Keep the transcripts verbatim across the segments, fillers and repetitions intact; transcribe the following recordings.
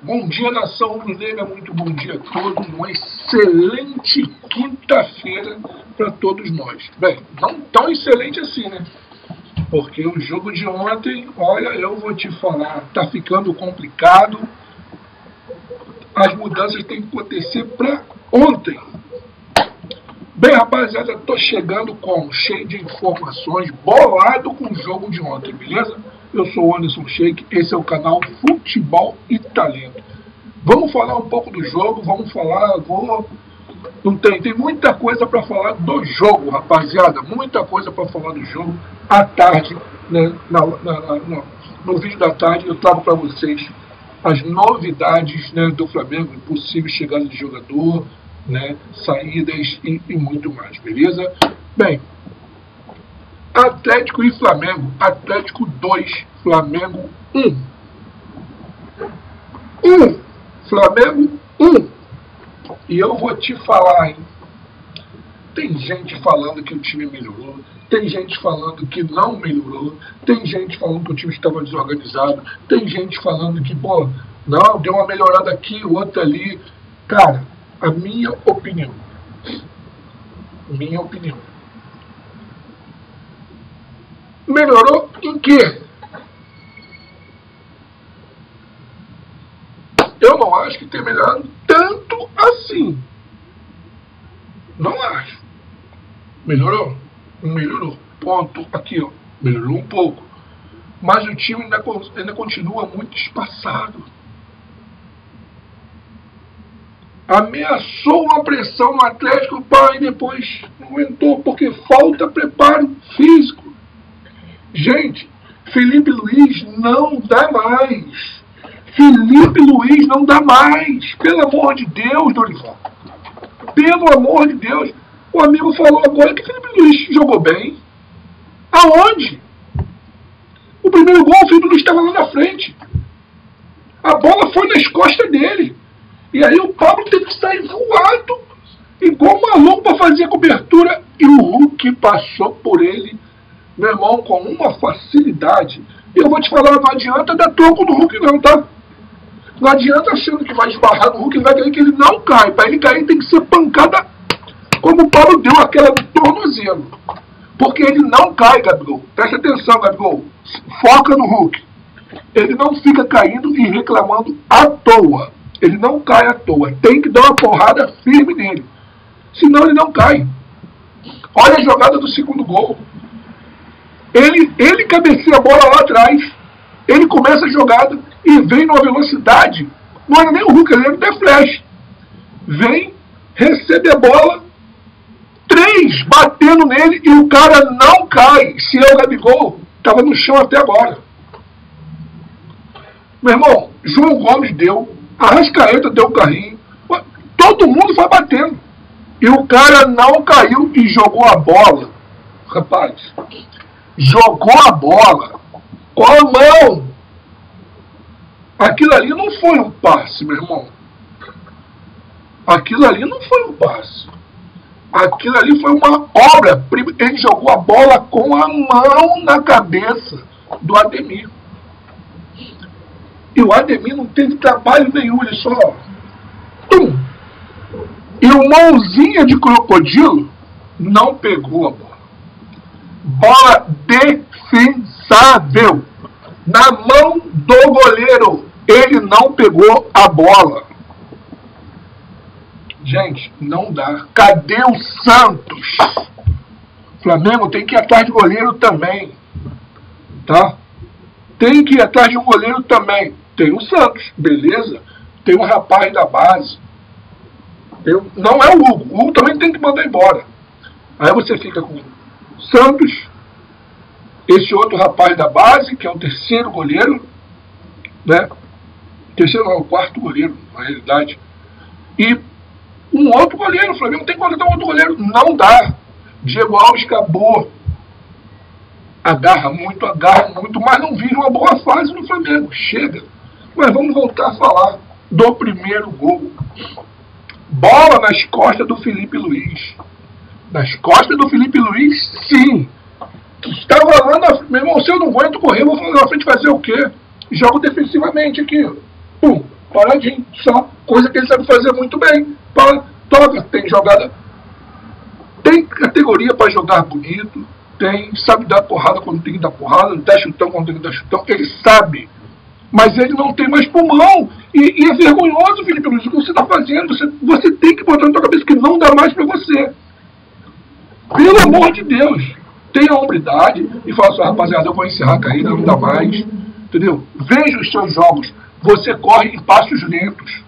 Bom dia, nação rubro-negra, muito bom dia a todos, uma excelente quinta-feira para todos nós. Bem, não tão excelente assim, né? Porque o jogo de ontem, olha, eu vou te falar, tá ficando complicado. As mudanças têm que acontecer para ontem. Bem, rapaziada, tô chegando com cheio de informações, bolado com o jogo de ontem, beleza? Eu sou o Anderson Sheik, esse é o canal Futebol e Talento. Vamos falar um pouco do jogo, vamos falar, vou... Não tem, tem muita coisa para falar do jogo, rapaziada, muita coisa para falar do jogo. À tarde, né, na, na, na, na, no vídeo da tarde, eu trago para vocês as novidades, né, do Flamengo, possível chegada de jogador, né, saídas e, e muito mais, beleza? Bem, Atlético e Flamengo, Atlético dois, Flamengo um. um, Flamengo um. E eu vou te falar, hein? Tem gente falando que o time melhorou, tem gente falando que não melhorou, tem gente falando que o time estava desorganizado, tem gente falando que, pô, não, deu uma melhorada aqui, outra ali. Cara, a minha opinião, minha opinião, melhorou em quê? Eu não acho que tenha melhorado tanto assim. Não acho. Melhorou? Melhorou. Ponto. Aqui, ó. Melhorou um pouco. Mas o time ainda, ainda continua muito espaçado. Ameaçou uma pressão no Atlético, pá, e depois não aguentou, porque falta preparo físico. Gente, Felipe Luiz não dá mais. Felipe Luiz não dá mais. Pelo amor de Deus, Dorival. Pelo amor de Deus. O amigo falou agora que Felipe Luiz jogou bem. Aonde? O primeiro gol, o Felipe Luiz estava lá na frente. A bola foi nas costas dele. E aí o Pablo teve que sair voado, igual maluco, para fazer a cobertura. E o Hulk passou por ele, meu irmão, com uma facilidade. E eu vou te falar, não adianta dar troco no Hulk não, tá? Não adianta achando que vai esbarrar no Hulk, ele vai cair, que ele não cai. Para ele cair tem que ser pancada, como o Paulo deu aquela do tornozelo. Porque ele não cai, Gabigol. Presta atenção, Gabigol. Foca no Hulk. Ele não fica caindo e reclamando à toa. Ele não cai à toa. Tem que dar uma porrada firme nele. Senão ele não cai. Olha a jogada do segundo gol. Ele, ele cabeceia a bola lá atrás. Ele começa a jogada e vem numa velocidade. Não era nem o Hulk, ele era até flash. Vem, recebe a bola, três batendo nele e o cara não cai. Se é o Gabigol, estava no chão até agora. Meu irmão, João Gomes deu, Arrascaeta deu um carrinho, todo mundo foi batendo. E o cara não caiu e jogou a bola. Rapaz, jogou a bola com a mão. Aquilo ali não foi um passe, meu irmão. Aquilo ali não foi um passe. Aquilo ali foi uma obra. Ele jogou a bola com a mão na cabeça do Ademir. E o Ademir não teve trabalho nenhum, ele só... Tum! E o mãozinha de crocodilo não pegou a bola. Bola defensável. Na mão do goleiro. Ele não pegou a bola. Gente, não dá. Cadê o Santos? O Flamengo tem que ir atrás de goleiro também. Tá? Tem que ir atrás de um goleiro também. Tem o Santos, beleza? Tem um rapaz da base. Tem, não é o Hugo. O Hugo também tem que mandar embora. Aí você fica com o Santos, esse outro rapaz da base, que é o terceiro goleiro, né? Terceiro não, é o quarto goleiro, na realidade. E um outro goleiro. O Flamengo tem que contratar um outro goleiro. Não dá. Diego Alves acabou. Agarra muito, agarra muito, mas não vive uma boa fase no Flamengo. Chega. Mas vamos voltar a falar do primeiro gol. Bola nas costas do Felipe Luiz. Nas costas do Felipe Luiz, sim. Estava lá na frente. Meu irmão, se eu não aguento correr, eu vou na frente fazer o quê? Jogo defensivamente aqui. Pum. paradinho, só. Coisa que ele sabe fazer muito bem. Para, toca, tem jogada. Tem categoria para jogar bonito. Tem, sabe dar porrada quando tem que dar porrada, dá chutão quando tem que dar chutão. Ele sabe. Mas ele não tem mais pulmão. E, e é vergonhoso, Felipe Luiz, o que você está fazendo. Você, você tem que botar na sua cabeça que não dá mais para você. Pelo amor de Deus. Tenha hombridade e fala assim, rapaziada, eu vou encerrar a carreira, não dá mais. Entendeu? Veja os seus jogos. Você corre em passos lentos.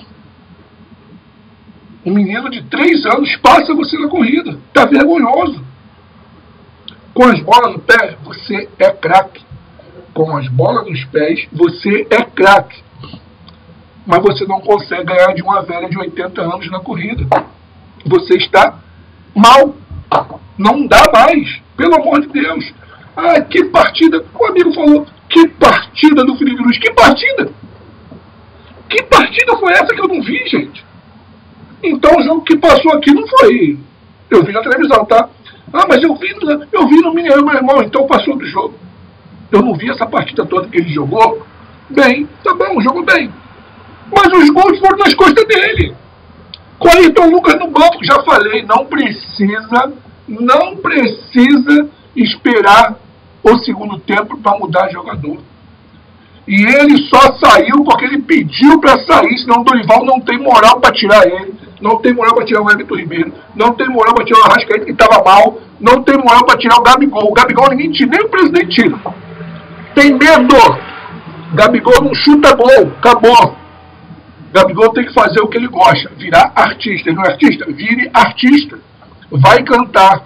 Um menino de três anos passa você na corrida. Está vergonhoso. Com as bolas no pé, você é craque. Com as bolas nos pés, você é craque. Mas você não consegue ganhar de uma velha de oitenta anos na corrida. Você está mal. Não dá mais. Pelo amor de Deus. Ah, que partida. O amigo falou, que partida do Felipe Luiz. Que partida? Que partida foi essa que eu não vi, gente? Então o jogo que passou aqui não foi. Eu vi na televisão, tá? Ah, mas eu vi, eu vi no Mineirão, meu irmão, então passou do jogo. Eu não vi essa partida toda que ele jogou. Bem, tá bom, jogou bem. Mas os gols foram nas costas dele. Com o Ayrton Lucas no banco, já falei, não precisa, não precisa esperar o segundo tempo para mudar jogador. E ele só saiu porque ele pediu para sair, senão o Dorival não tem moral para tirar ele, não tem moral para tirar o Everton Ribeiro, não tem moral para tirar o Arrascaeta que estava mal, não tem moral para tirar o Gabigol. O Gabigol ninguém tira, nem o presidente tira. Tem medo. Gabigol não chuta gol, acabou. Gabigol tem que fazer o que ele gosta, virar artista. Ele não é artista? Vire artista. Vai cantar.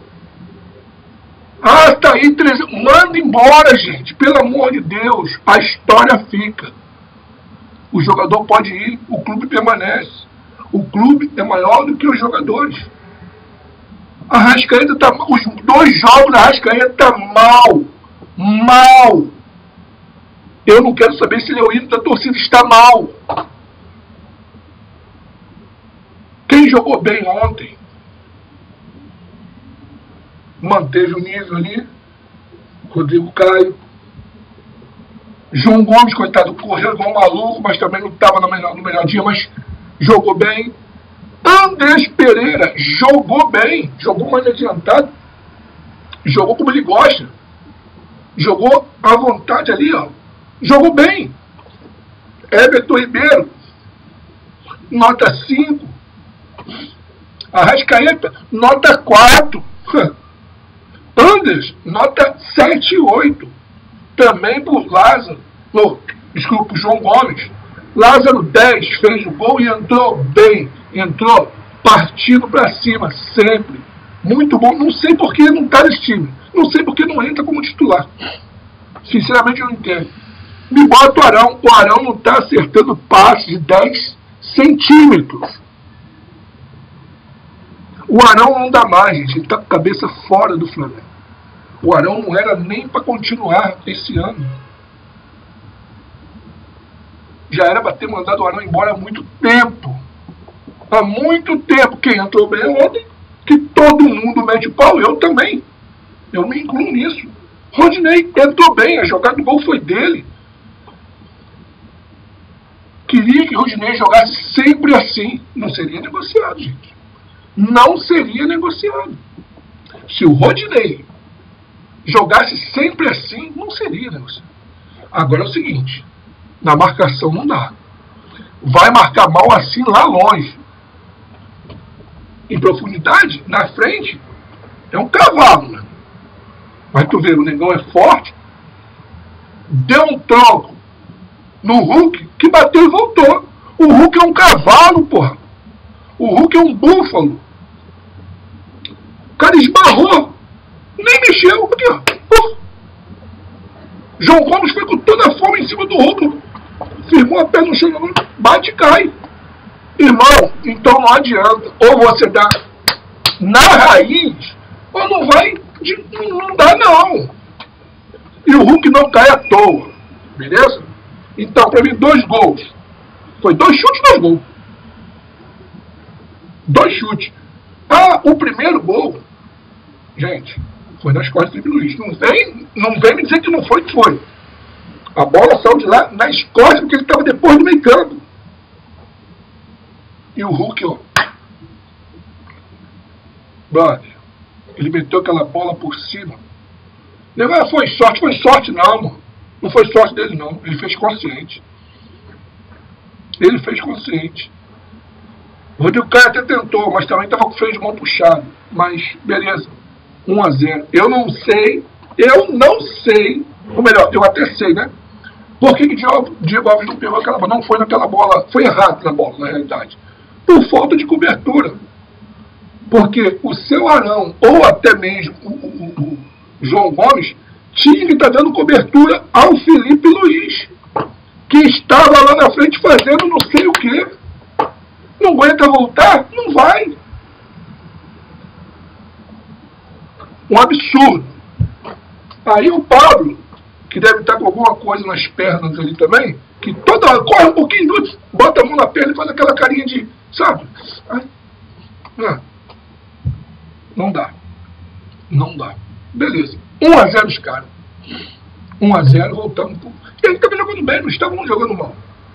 Ah, tá aí, manda embora, gente. Pelo amor de Deus. A história fica. O jogador pode ir, o clube permanece. O clube é maior do que os jogadores. A Arrascaeta tá mal. Os dois jogos da Arrascaeta tá mal. Mal. Eu não quero saber se ele é o ídolo da torcida. Está mal. Quem jogou bem ontem manteve o nível ali. Rodrigo Caio. João Gomes, coitado, correu igual um maluco, mas também não estava no melhor, no melhor dia, mas jogou bem. Andrés Pereira jogou bem, jogou mais adiantado, jogou como ele gosta, jogou à vontade ali, ó. Jogou bem. Everton Ribeiro, nota cinco. Arrascaeta, nota quatro. Andrés, nota sete e oito. Também por Lázaro, no, desculpa, João Gomes. Lázaro dez, fez o gol e entrou bem. Entrou partindo para cima, sempre. Muito bom. Não sei por que não está nesse time. Não sei por que não entra como titular. Sinceramente eu não entendo. Me bota o Arão. O Arão não está acertando passes de dez centímetros. O Arão não dá mais, gente. Ele está com a cabeça fora do Flamengo. O Arão não era nem para continuar esse ano. Já era para ter mandado o Arão embora há muito tempo. Há muito tempo. Quem entrou bem ontem, que todo mundo mete o pau, eu também. Eu me incluo nisso. Rodinei entrou bem, a jogada do gol foi dele. Queria que o Rodinei jogasse sempre assim. Não seria negociado, gente. Não seria negociado. Se o Rodinei jogasse sempre assim, não seria negociado. Agora é o seguinte, na marcação não dá. Vai marcar mal assim lá longe. Em profundidade, na frente, é um cavalo, né? Mas tu vê, o negão é forte, deu um tronco no Hulk, que bateu e voltou. O Hulk é um cavalo, porra. O Hulk é um búfalo. O cara esbarrou. Nem mexeu. Aqui, ó. Uf. João Gomes foi com toda a forma em cima do Hulk. Firmou a perna no chão. Bate e cai. Irmão, então não adianta. Ou você dá na raiz, ou não vai. De, não dá, não. E o Hulk não cai à toa. Beleza? Então, pra mim, dois gols. Foi dois chutes, dois gols. Dois chutes. Ah, o primeiro gol, gente, foi nas costas do Felipe Luiz. Não vem, não vem me dizer que não foi, que foi. A bola saiu de lá nas costas, porque ele estava depois do meio campo. E o Hulk, ó. Brother, ele meteu aquela bola por cima. Não foi sorte, foi sorte não, mano. Não foi sorte dele não. Ele fez consciente. Ele fez consciente. O Rodrigo Caio até tentou, mas também estava com o freio de mão puxado. Mas, beleza. um a zero. Eu não sei, eu não sei, ou melhor, eu até sei, né? Por que que Diego, Diego Alves não pegou aquela bola? Não foi naquela bola, foi errado na bola, na realidade. Por falta de cobertura. Porque o seu Arão, ou até mesmo o, o, o João Gomes, tinha que estar dando cobertura ao Felipe Luiz, que estava lá na frente fazendo não sei o quê. Não aguenta voltar? Não vai. Um absurdo. Aí o Pablo, que deve estar com alguma coisa nas pernas ali também, que toda hora corre um pouquinho, bota a mão na perna e faz aquela carinha de, sabe? Ah, não dá. Não dá. Beleza. um a zero os caras. um a zero, voltamos. Pro... Eles estavam jogando bem, não estavam jogando mal.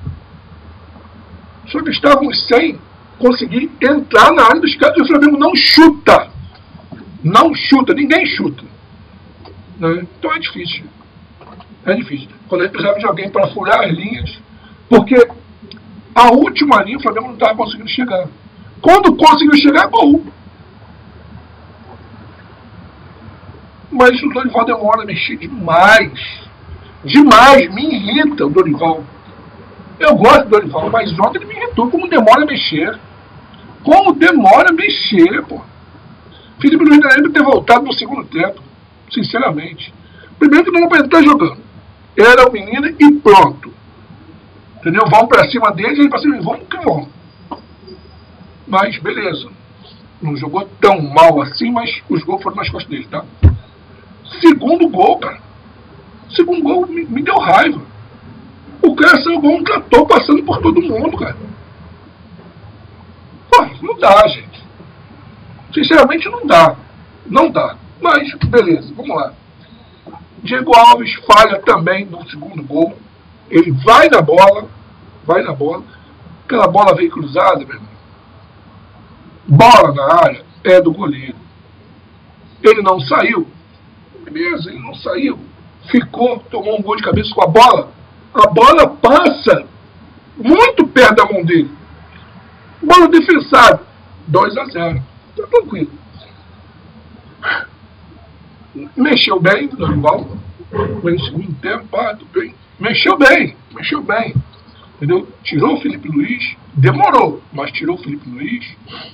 Só que estávamos sem conseguir entrar na área dos caras. E o Flamengo não chuta. Não chuta. Ninguém chuta. Né? Então é difícil. É difícil. Quando a gente precisava de alguém para furar as linhas. Porque a última linha o Flamengo não estava conseguindo chegar. Quando conseguiu chegar, é gol. Mas o Dorival demora a mexer demais. Demais. Me irrita o Dorival. Eu gosto do Dorival, mas ontem ele me irritou como demora a mexer. Como demora a mexer, pô. Felipe Luiz não lembra ter voltado no segundo tempo. Sinceramente. Primeiro que não era pra ele estar jogando. Era o menino e pronto. Entendeu? Vão pra cima deles e ele pra cima. Vamos que vamos. Mas, beleza. Não jogou tão mal assim, mas os gols foram nas costas dele, tá? Segundo gol, cara. Segundo gol me, me deu raiva. O cara saiu igual um trator passando por todo mundo, cara. Pô, não dá, gente. Sinceramente, não dá. Não dá. Mas, beleza, vamos lá. Diego Alves falha também no segundo gol. Ele vai na bola. Vai na bola. Aquela bola veio cruzada, meu irmão. Bola na área é do goleiro. Ele não saiu. Beleza, ele não saiu. Ficou, tomou um gol de cabeça com a bola. A bola passa muito perto da mão dele. Bola defensada. dois a zero. Tá tranquilo. Mexeu bem, Dorival. Foi no segundo tempo, pá, tudo bem. Mexeu bem, mexeu bem. Entendeu? Tirou o Felipe Luiz. Demorou, mas tirou o Felipe Luiz.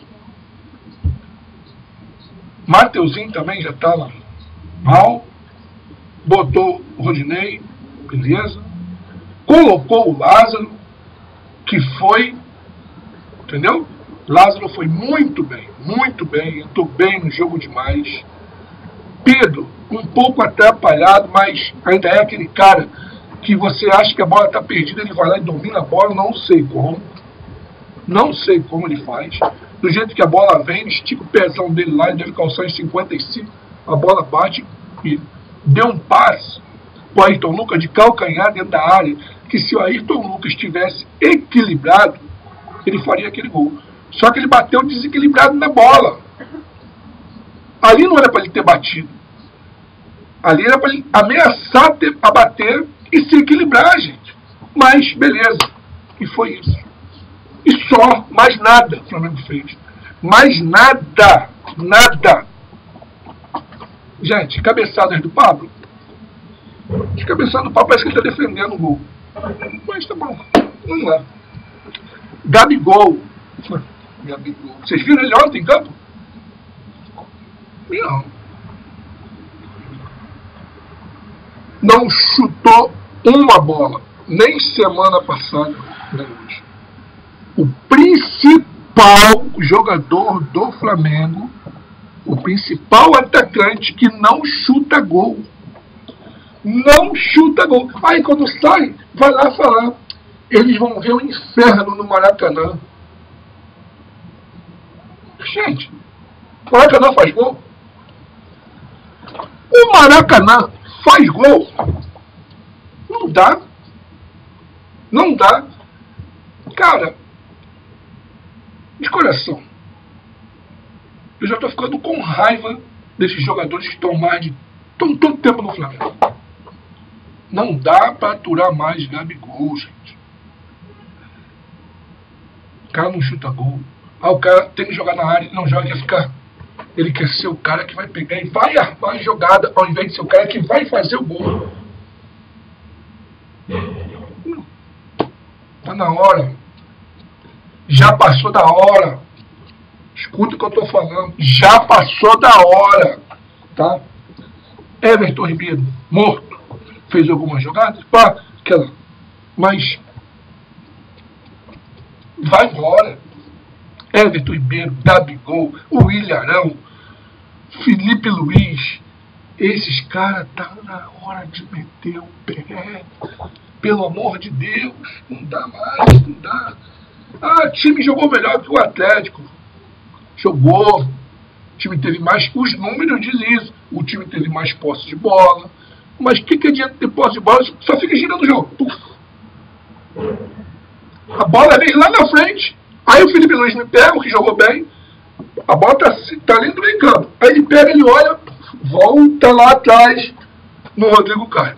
Mateuzinho também já estava mal. Botou o Rodinei. Beleza. Colocou o Lázaro, que foi, entendeu? Lázaro foi muito bem, muito bem, entrou bem no jogo demais. Pedro, um pouco atrapalhado, mas ainda é aquele cara que você acha que a bola está perdida, ele vai lá e domina a bola, não sei como. Não sei como ele faz. Do jeito que a bola vem, ele estica o pezão dele lá, ele deve calçar em cinquenta e cinco, a bola bate e deu um passe. O Ayrton Lucas de calcanhar dentro da área, que se o Ayrton Lucas estivesse equilibrado, ele faria aquele gol. Só que ele bateu desequilibrado na bola. Ali não era para ele ter batido. Ali era para ele ameaçar ter, a bater e se equilibrar, gente. Mas, beleza. E foi isso. E só, mais nada o Flamengo fez. Mais nada. Nada. Gente, cabeçadas do Pablo. De cabeçada do Pablo parece que ele está defendendo o gol. Mas tá bom. Vamos lá. Gabigol. Gabigol. Vocês viram ele ontem em campo? Não. Não chutou uma bola. Nem semana passada. Nem hoje. O principal jogador do Flamengo, o principal atacante que não chuta gol. Não chuta gol. Aí quando sai, vai lá falar. Eles vão ver o inferno no Maracanã. Gente, o Maracanã faz gol? O Maracanã faz gol? Não dá. Não dá. Cara, de coração, eu já tô ficando com raiva desses jogadores que estão mais de... estão todo tempo no Flamengo. Não dá pra aturar mais Gabigol, gente. O cara não chuta gol. Ah, o cara tem que jogar na área, não joga, quer ficar. Ele quer ser o cara que vai pegar e vai armar a jogada, ao invés de ser o cara que vai fazer o gol. Tá na hora. Já passou da hora. Escuta o que eu tô falando. Já passou da hora. Tá? Everton Ribeiro, morto. Fez algumas jogadas. Pá, aquela. Mas vai embora. Everton Ribeiro, Gabigol, o Ilharão, Felipe Luiz. Esses caras tá na hora de meter o pé. Pelo amor de Deus. Não dá mais, não dá. Ah, o time jogou melhor que o Atlético. Jogou. O time teve mais... Os números dizem isso. O time teve mais posse de bola. Mas o que, que adianta ter posse de bola? Só fica girando o jogo. Puf. A bola vem lá na frente. Aí o Felipe Luiz me pega, o que jogou bem. A bola tá, tá ali no meio campo. Aí ele pega, ele olha, volta lá atrás no Rodrigo Caio.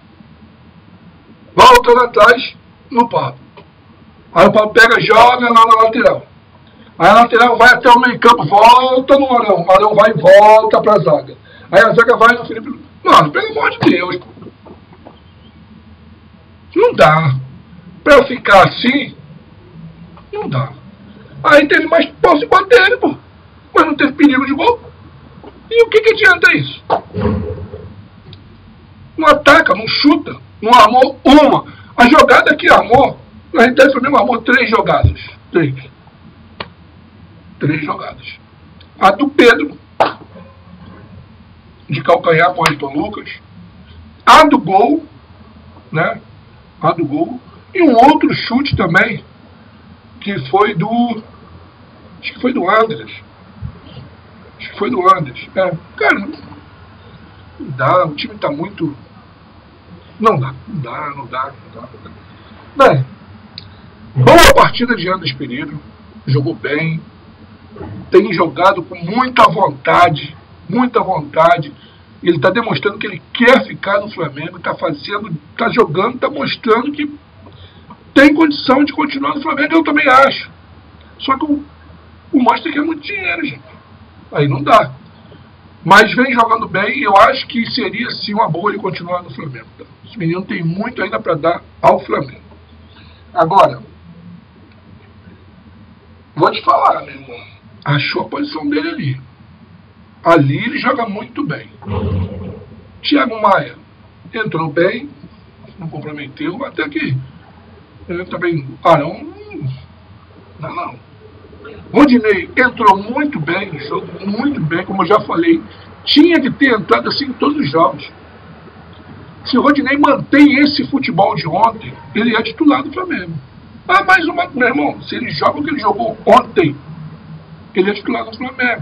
Volta lá atrás no Pablo. Aí o Pablo pega, joga lá na lateral. Aí a lateral vai até o meio campo, volta no Arão. O Arão vai e volta pra zaga. Aí a zaga vai no Felipe Luiz. Mano, pelo amor de Deus. Não dá. Pra eu ficar assim, não dá. Aí teve mais posse de bola dele, pô. Mas não teve perigo de gol. E o que que adianta isso? Não ataca, não chuta, não armou uma. A jogada que armou, na realidade o Flamengo armou três jogadas. Três. Três jogadas. A do Pedro, de calcanhar para o Ayrton Lucas. A do gol, né? A do gol. E um outro chute também, que foi do... Acho que foi do Andres. Acho que foi do Andres. É, cara, não dá, o time tá muito... Não dá, não dá, não dá, não dá. Não dá. Bem, boa partida de Andres Pereira. Jogou bem. Tem jogado com muita vontade. Muita vontade. Ele está demonstrando que ele quer ficar no Flamengo. Está fazendo, está jogando, está mostrando que tem condição de continuar no Flamengo. Eu também acho. Só que o, o Monster quer muito dinheiro, gente. Aí não dá. Mas vem jogando bem e eu acho que seria sim uma boa ele continuar no Flamengo. Tá? Esse menino tem muito ainda para dar ao Flamengo. Agora, vou te falar, meu irmão. Achou a posição dele ali. Ali ele joga muito bem. Thiago Maia entrou bem, não comprometeu, até que ele também, Arão, não, não. Rodinei entrou muito bem, jogou muito bem, como eu já falei, tinha que ter entrado assim em todos os jogos. Se o Rodinei mantém esse futebol de ontem, ele é titular do Flamengo. Ah, mais uma, meu irmão, se ele joga o que ele jogou ontem, ele é titular do Flamengo.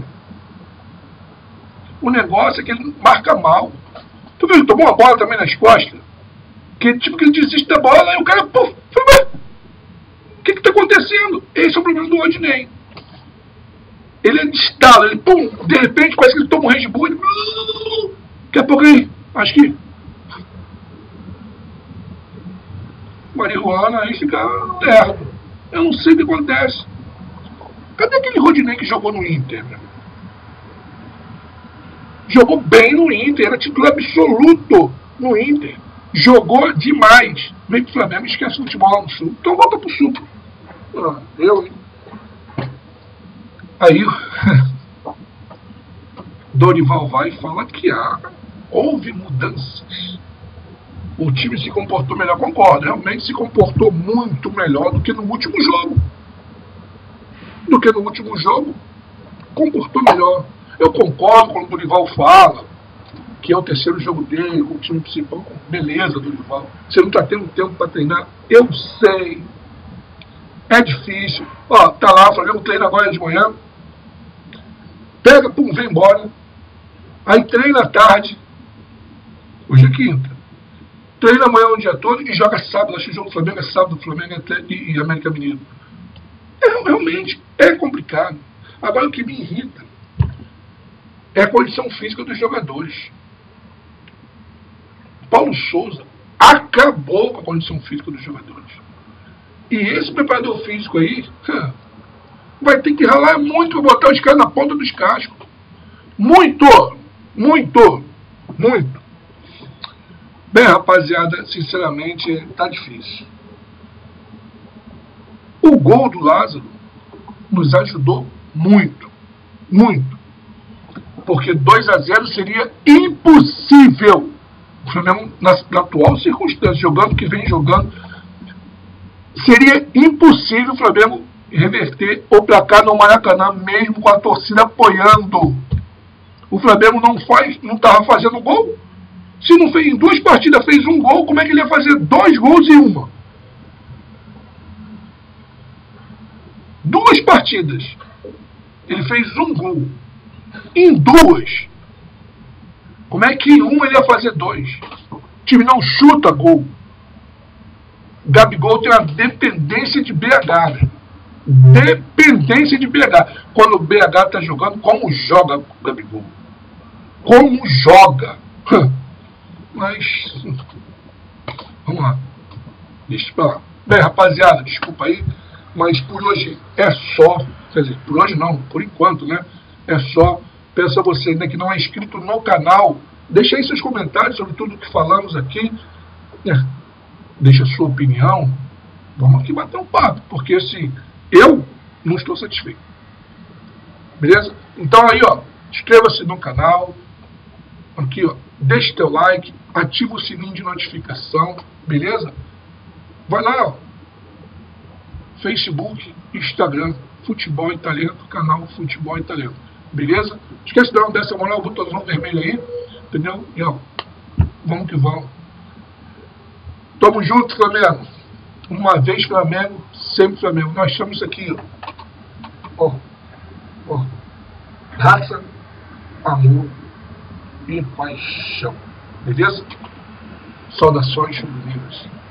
O negócio é que ele marca mal. Tu viu, ele tomou uma bola também nas costas, que tipo que ele desiste da bola, e o cara, puf, o que que tá acontecendo? Esse é o problema do Rodinei. Ele é de estalo, ele, pum, de repente parece que ele toma um Red Bull, ele, daqui a pouco aí, acho que marihuana, aí fica lerdo. Eu não sei o que acontece. Cadê aquele Rodinei que jogou no Inter, meu? Jogou bem no Inter, era titular absoluto no Inter. Jogou demais. Vem pro Flamengo, esquece o futebol lá no Sul. Então volta pro Sul. Ah, eu, hein? Aí Dorival vai e fala que há, houve mudanças. O time se comportou melhor, concordo. Realmente se comportou muito melhor do que no último jogo. Do que no último jogo. Comportou melhor. Eu concordo quando o Dorival fala que é o terceiro jogo dele, com o time principal. Beleza, Dorival. Você não está tendo tempo para treinar. Eu sei. É difícil. Ó, tá lá, o Flamengo treina agora de manhã. Pega, pum, vem embora. Aí treina à tarde. Hoje é quinta. treina amanhã o dia todo e joga sábado. Acho que o jogo do Flamengo é sábado, Flamengo e, e América Mineiro. É, realmente é complicado. Agora, o que me irrita é a condição física dos jogadores. Paulo Souza acabou com a condição física dos jogadores. E esse preparador físico aí vai ter que ralar muito para botar os caras na ponta dos cascos. Muito, muito, muito. Bem, rapaziada, sinceramente, tá difícil. O gol do Lázaro nos ajudou muito, muito. Porque dois a zero seria impossível. O Flamengo, na, na atual circunstância, jogando o que vem jogando, seria impossível o Flamengo reverter o placar no Maracanã, mesmo com a torcida apoiando. O Flamengo não faz, não estava fazendo gol. Se não fez em duas partidas, fez um gol, como é que ele ia fazer dois gols em uma? Duas partidas. Ele fez um gol. Em duas. Como é que em uma ele ia fazer dois? O time não chuta gol. Gabigol tem uma dependência de B H. Né? Dependência de B H. Quando o B H está jogando, como joga o Gabigol? Como joga? Mas, vamos lá. Deixa pra lá. Bem, rapaziada, desculpa aí, mas por hoje é só. Quer dizer, por hoje não, por enquanto, né? É só. Peço a você ainda que não é inscrito no canal, deixa aí seus comentários sobre tudo que falamos aqui. É, deixa a sua opinião. Vamos aqui bater um papo, porque assim, eu não estou satisfeito. Beleza? Então aí, ó, inscreva-se no canal. Aqui, ó, deixe teu like, ativa o sininho de notificação, beleza? Vai lá, ó, Facebook, Instagram, Futebol e Talento, canal Futebol e Talento, beleza? Esquece de dar uma dessa moral, o botãozão vermelho aí, entendeu? E ó, vamos que vamos. Tamo junto, Flamengo. Uma vez Flamengo, sempre Flamengo. Nós estamos aqui, ó, ó, raça, amor e paixão. Beleza? Saudações rubro-negras.